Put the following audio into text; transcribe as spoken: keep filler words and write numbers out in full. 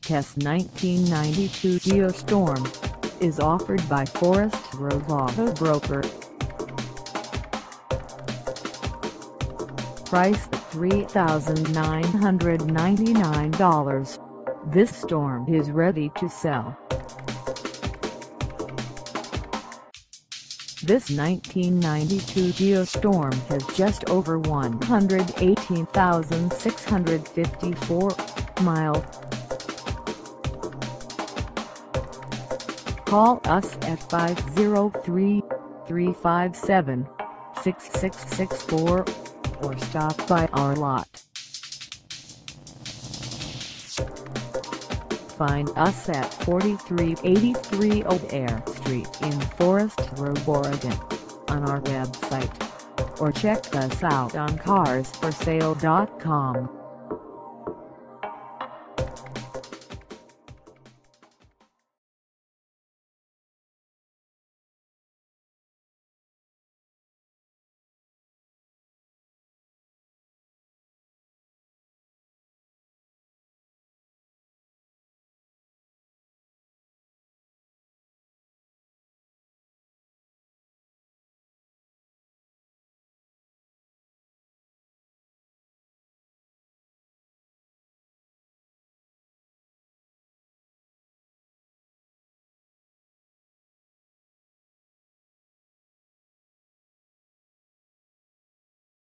This nineteen ninety-two Geo Storm is offered by Forest Grove Auto Broker. Price at three thousand nine hundred ninety-nine dollars. This Storm is ready to sell. This nineteen ninety-two Geo Storm has just over one hundred eighteen thousand six hundred fifty-four miles. Call us at five oh three, three five seven, six six six four or stop by our lot. Find us at forty-three eighty-three Adair Street in Forest Grove, Oregon, on our website, or check us out on cars for sale dot com.